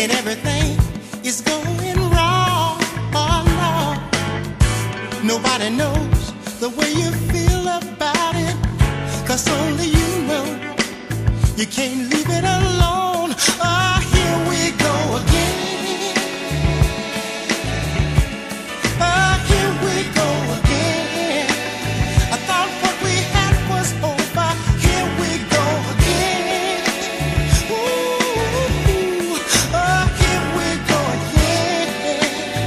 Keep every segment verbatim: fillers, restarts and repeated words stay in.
and everything is going wrong. Oh Lord, nobody knows the way you feel about it, 'cause only you know. You can't leave it alone. Oh, here we go again. Oh, here we go again. I thought what we had was over. Here we go again. Ooh, oh, here we go again.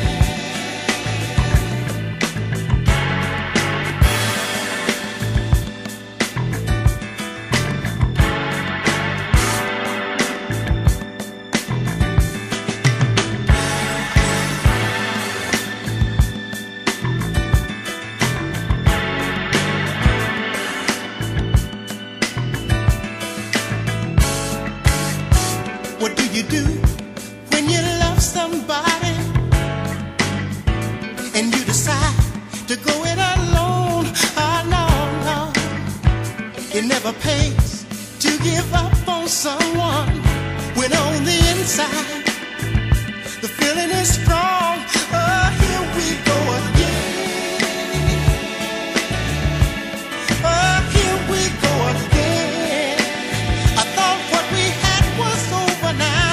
What do you do when you love somebody and you decide to go it alone? Oh no, no, it never pays to give up on someone when on the inside the feeling is strong. Oh, here we go again. Oh, here we go again. I thought what we had was over now.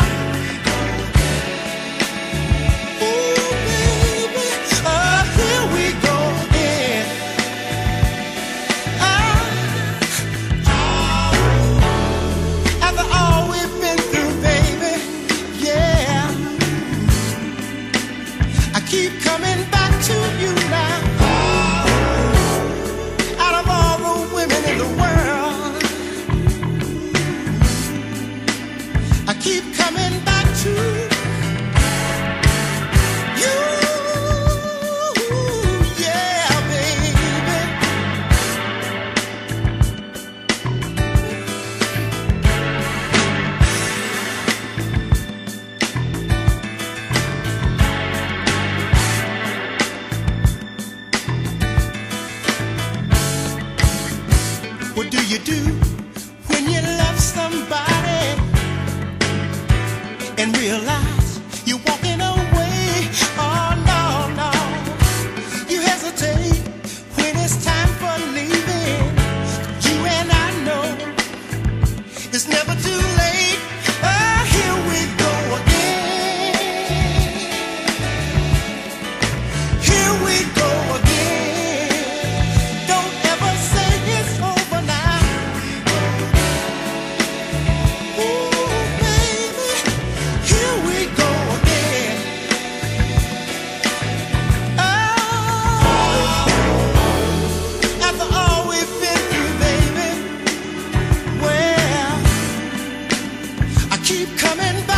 Ooh, baby, oh, here we go again. Ah, after all we've been through, baby, yeah, I keep coming back to you now. Out of all the women in the world, I keep coming back to you. Yeah, baby. What do you do when you love somebody and realize you're walking away? Oh no, no, you hesitate when it's time for leaving. You and I know it's never too late. Oh, here we go again. Here we go again. Don't ever say it's over now. Ooh, baby, here we go again. Oh, after all we've been through, baby, well, I keep coming back.